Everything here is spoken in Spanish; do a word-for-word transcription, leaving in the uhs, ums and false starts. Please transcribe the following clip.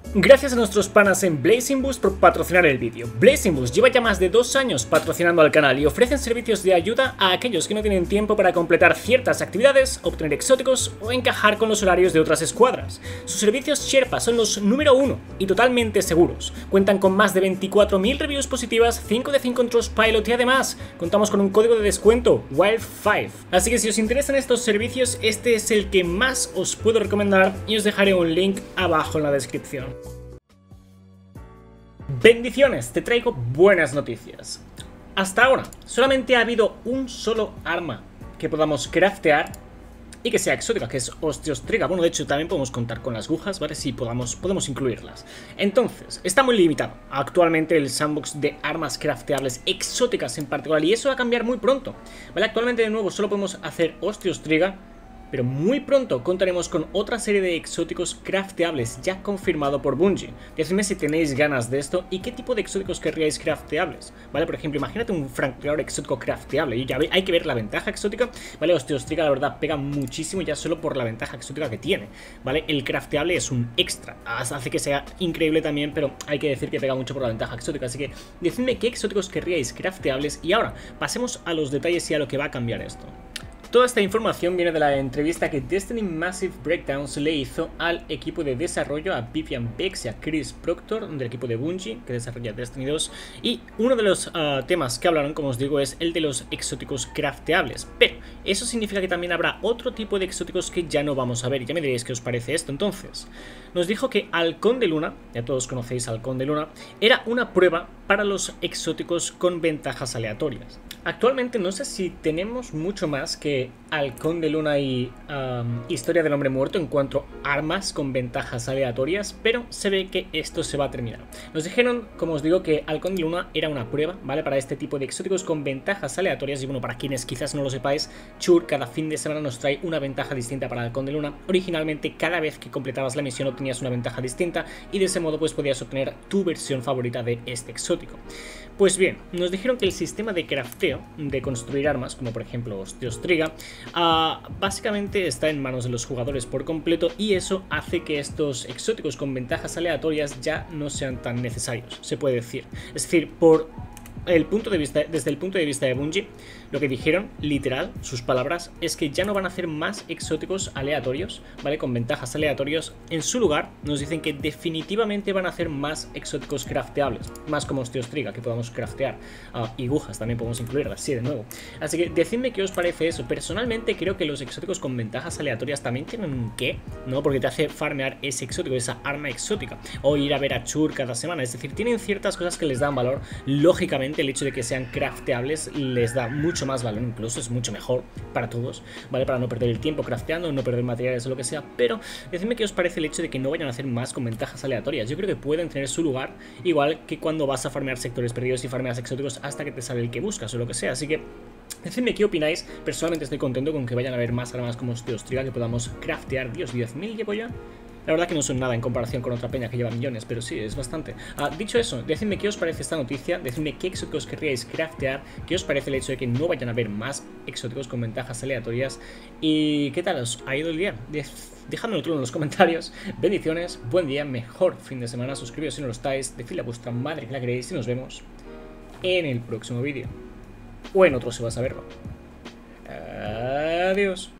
Gracias a nuestros panas en Blazing Boost por patrocinar el vídeo. Blazing Boost lleva ya más de dos años patrocinando al canal y ofrecen servicios de ayuda a aquellos que no tienen tiempo para completar ciertas actividades, obtener exóticos o encajar con los horarios de otras escuadras. Sus servicios Sherpa son los número uno y totalmente seguros. Cuentan con más de veinticuatro mil reviews positivas, cinco de cinco en Trustpilot y además contamos con un código de descuento, Wild cinco. Así que si os interesan estos servicios, este es el que más os puedo recomendar y os dejaré un link abajo en la descripción. Bendiciones, te traigo buenas noticias. Hasta ahora, solamente ha habido un solo arma que podamos craftear y que sea exótica, que es Ostiostriga. Bueno, de hecho, también podemos contar con las agujas, ¿vale? Si podamos, podemos incluirlas. Entonces, está muy limitado actualmente el sandbox de armas crafteables exóticas en particular, y eso va a cambiar muy pronto, ¿vale? Actualmente, de nuevo, solo podemos hacer Ostiostriga, pero muy pronto contaremos con otra serie de exóticos crafteables ya confirmado por Bungie. Decidme si tenéis ganas de esto y qué tipo de exóticos querríais crafteables, ¿vale? Por ejemplo, imagínate un francotirador exótico crafteable y ya hay que ver la ventaja exótica, ¿vale? Ostiostriga la verdad pega muchísimo ya solo por la ventaja exótica que tiene, ¿vale? El crafteable es un extra, hace que sea increíble también, pero hay que decir que pega mucho por la ventaja exótica, así que decidme qué exóticos querríais crafteables y ahora pasemos a los detalles y a lo que va a cambiar esto. Toda esta información viene de la entrevista que Destiny Massive Breakdowns le hizo al equipo de desarrollo, a Vivian Bex y a Chris Proctor, del equipo de Bungie, que desarrolla Destiny dos, y uno de los uh, temas que hablaron, como os digo, es el de los exóticos crafteables, pero eso significa que también habrá otro tipo de exóticos que ya no vamos a ver, y ya me diréis qué os parece esto. Entonces, nos dijo que Halcón de Luna, ya todos conocéis Halcón de Luna, era una prueba para los exóticos con ventajas aleatorias. Actualmente no sé si tenemos mucho más que Halcón de Luna y um, Historia del Hombre Muerto en cuanto a armas con ventajas aleatorias, pero se ve que esto se va a terminar. Nos dijeron, como os digo, que Halcón de Luna era una prueba, ¿vale? Para este tipo de exóticos con ventajas aleatorias, y bueno, para quienes quizás no lo sepáis, Chur cada fin de semana nos trae una ventaja distinta para Halcón de Luna. Originalmente, cada vez que completabas la misión obtenías una ventaja distinta y de ese modo pues podías obtener tu versión favorita de este exótico. Pues bien, nos dijeron que el sistema de crafteo, de construir armas, como por ejemplo Ostiostriga, uh, básicamente está en manos de los jugadores por completo, y eso hace que estos exóticos con ventajas aleatorias ya no sean tan necesarios, se puede decir. Es decir, por el punto de vista, desde el punto de vista de Bungie, lo que dijeron, literal, sus palabras, es que ya no van a hacer más exóticos aleatorios, ¿vale? Con ventajas aleatorios. En su lugar, nos dicen que definitivamente van a hacer más exóticos crafteables, más como Ostiostriga, que podamos craftear. Uh, y agujas también podemos incluirlas, sí, de nuevo. Así que decidme qué os parece eso. Personalmente creo que los exóticos con ventajas aleatorias también tienen un qué, ¿no? Porque te hace farmear ese exótico, esa arma exótica, o ir a ver a Chur cada semana. Es decir, tienen ciertas cosas que les dan valor. Lógicamente, el hecho de que sean crafteables les da mucho más valor, incluso es mucho mejor para todos, ¿vale? Para no perder el tiempo crafteando, no perder materiales o lo que sea. Pero decidme qué os parece el hecho de que no vayan a hacer más con ventajas aleatorias. Yo creo que pueden tener su lugar, igual que cuando vas a farmear sectores perdidos y farmeas exóticos hasta que te sale el que buscas o lo que sea. Así que decidme qué opináis. Personalmente estoy contento con que vayan a haber más armas como Ostiostriga que podamos craftear. Dios, diez mil llevo ya. La verdad que no son nada en comparación con otra peña que lleva millones, pero sí, es bastante. Ah, dicho eso, decidme qué os parece esta noticia, decidme qué exóticos querríais craftear, qué os parece el hecho de que no vayan a haber más exóticos con ventajas aleatorias, y qué tal os ha ido el día. Dejadmelo todo en los comentarios. Bendiciones, buen día, mejor fin de semana, suscribíos si no lo estáis, decidle a vuestra madre que la queréis y nos vemos en el próximo vídeo. O en otro se va a saberlo. Adiós.